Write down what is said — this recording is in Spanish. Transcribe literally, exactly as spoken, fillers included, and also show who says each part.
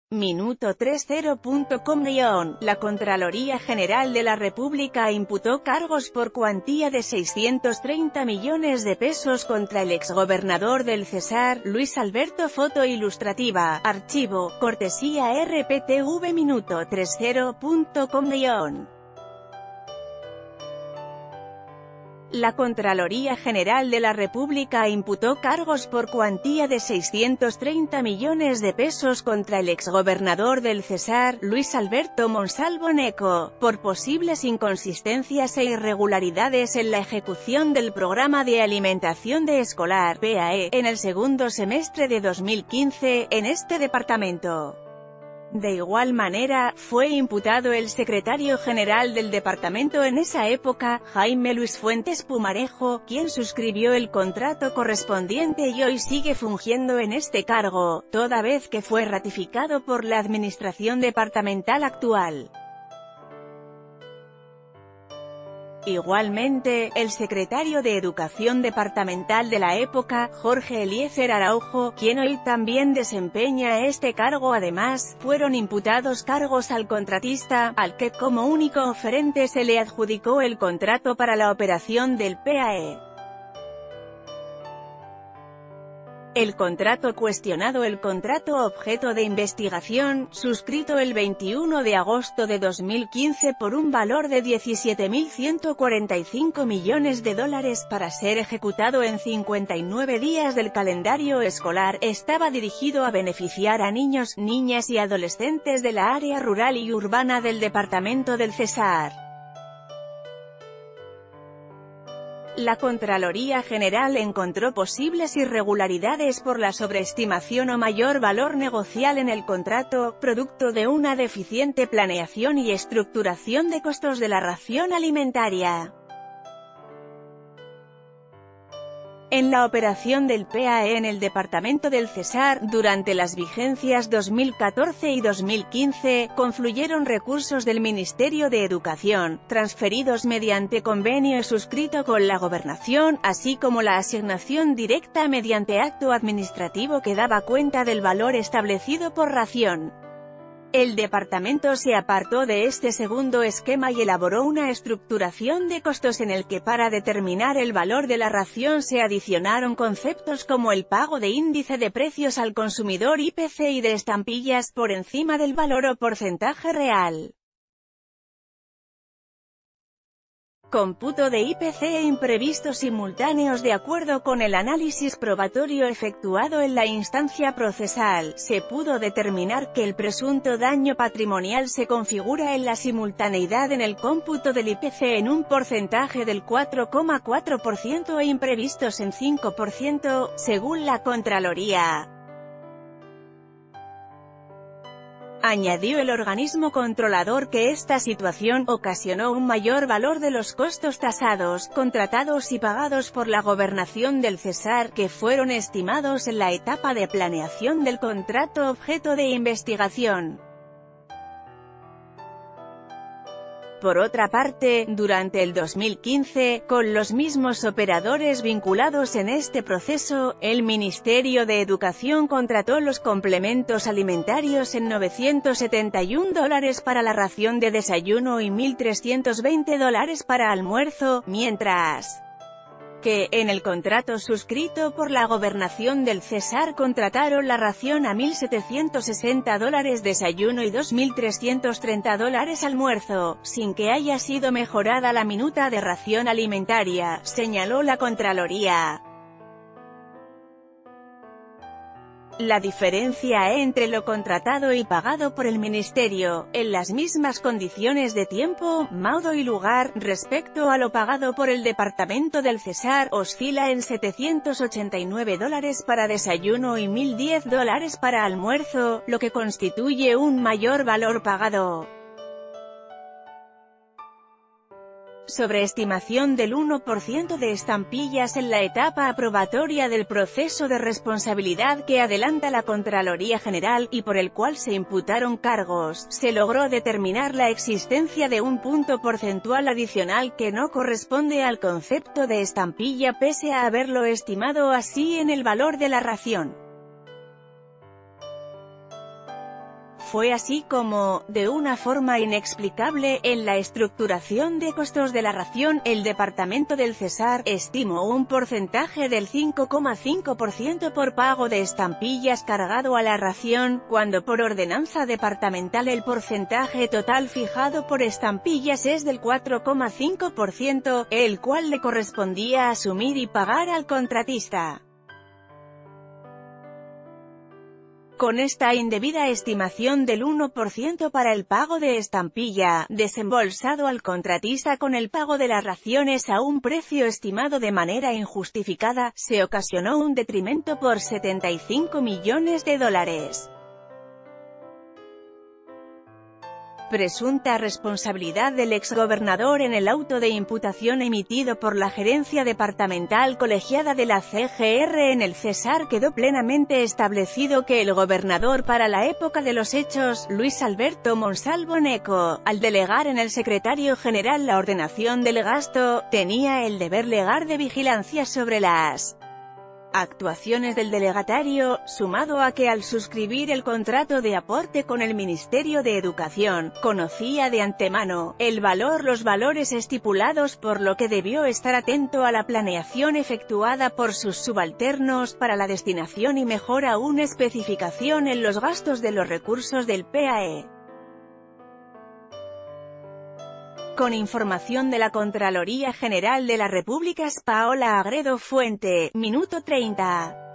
Speaker 1: Minuto treinta punto com guión, la Contraloría General de la República imputó cargos por cuantía de seiscientos treinta millones de pesos contra el exgobernador del Cesar, Luis Alberto. Foto ilustrativa, archivo, cortesía R P T V. Minuto treinta punto com guión. La Contraloría General de la República imputó cargos por cuantía de seiscientos treinta millones de pesos contra el exgobernador del Cesar, Luis Alberto Monsalvo Neco, por posibles inconsistencias e irregularidades en la ejecución del Programa de Alimentación de Escolar, P A E, en el segundo semestre de dos mil quince, en este departamento. De igual manera, fue imputado el secretario general del departamento en esa época, Jaime Luis Fuentes Pumarejo, quien suscribió el contrato correspondiente y hoy sigue fungiendo en este cargo, toda vez que fue ratificado por la administración departamental actual. Igualmente, el secretario de Educación departamental de la época, Jorge Eliezer Araujo, quien hoy también desempeña este cargo. Además, fueron imputados cargos al contratista, al que como único oferente se le adjudicó el contrato para la operación del P A E. El contrato cuestionado El contrato objeto de investigación, suscrito el veintiuno de agosto de dos mil quince por un valor de diecisiete mil ciento cuarenta y cinco millones de dólares para ser ejecutado en cincuenta y nueve días del calendario escolar, estaba dirigido a beneficiar a niños, niñas y adolescentes de la área rural y urbana del departamento del Cesar. La Contraloría General encontró posibles irregularidades por la sobreestimación o mayor valor negocial en el contrato, producto de una deficiente planeación y estructuración de costos de la ración alimentaria. En la operación del P A E en el departamento del Cesar, durante las vigencias dos mil catorce y dos mil quince, confluyeron recursos del Ministerio de Educación, transferidos mediante convenio suscrito con la Gobernación, así como la asignación directa mediante acto administrativo que daba cuenta del valor establecido por ración. El departamento se apartó de este segundo esquema y elaboró una estructuración de costos en el que para determinar el valor de la ración se adicionaron conceptos como el pago de índice de precios al consumidor I P C y de estampillas por encima del valor o porcentaje real. Cómputo de I P C e imprevistos simultáneos. De acuerdo con el análisis probatorio efectuado en la instancia procesal, se pudo determinar que el presunto daño patrimonial se configura en la simultaneidad en el cómputo del I P C en un porcentaje del cuatro coma cuatro por ciento e imprevistos en cinco por ciento, según la Contraloría. Añadió el organismo controlador que esta situación ocasionó un mayor valor de los costos tasados, contratados y pagados por la Gobernación del Cesar, que fueron estimados en la etapa de planeación del contrato objeto de investigación. Por otra parte, durante el dos mil quince, con los mismos operadores vinculados en este proceso, el Ministerio de Educación contrató los complementos alimentarios en novecientos setenta y un dólares para la ración de desayuno y mil trescientos veinte dólares para almuerzo, mientras que, en el contrato suscrito por la Gobernación del Cesar contrataron la ración a mil setecientos sesenta dólares desayuno y dos mil trescientos treinta dólares almuerzo, sin que haya sido mejorada la minuta de ración alimentaria, señaló la Contraloría. La diferencia entre lo contratado y pagado por el Ministerio, en las mismas condiciones de tiempo, modo y lugar, respecto a lo pagado por el Departamento del Cesar, oscila en setecientos ochenta y nueve dólares para desayuno y mil diez dólares para almuerzo, lo que constituye un mayor valor pagado. Sobreestimación del uno por ciento de estampillas en la etapa aprobatoria del proceso de responsabilidad que adelanta la Contraloría General, y por el cual se imputaron cargos. Se logró determinar la existencia de un punto porcentual adicional que no corresponde al concepto de estampilla pese a haberlo estimado así en el valor de la ración. Fue así como, de una forma inexplicable, en la estructuración de costos de la ración, el Departamento del Cesar estimó un porcentaje del cinco coma cinco por ciento por pago de estampillas cargado a la ración, cuando por ordenanza departamental el porcentaje total fijado por estampillas es del cuatro coma cinco por ciento, el cual le correspondía asumir y pagar al contratista. Con esta indebida estimación del uno por ciento para el pago de estampilla, desembolsado al contratista con el pago de las raciones a un precio estimado de manera injustificada, se ocasionó un detrimento por setenta y cinco millones de dólares. Presunta responsabilidad del exgobernador. En el auto de imputación emitido por la Gerencia Departamental Colegiada de la C G R en el Cesar quedó plenamente establecido que el gobernador para la época de los hechos, Luis Alberto Monsalvo Neco, al delegar en el secretario general la ordenación del gasto, tenía el deber legal de vigilancia sobre las actuaciones del delegatario, sumado a que al suscribir el contrato de aporte con el Ministerio de Educación, conocía de antemano el valor los valores estipulados, por lo que debió estar atento a la planeación efectuada por sus subalternos para la destinación y mejor aún especificación en los gastos de los recursos del P A E. Con información de la Contraloría General de la República. Paola Agredo Fuente, Minuto treinta.